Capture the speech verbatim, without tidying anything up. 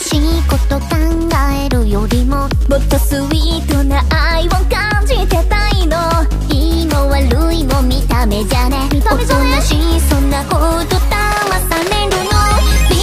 しいこと考えるよりももっとスイートな愛を感じてたいの。いいも悪いも見た目じゃね、おとなしいそんなこと騙されるの。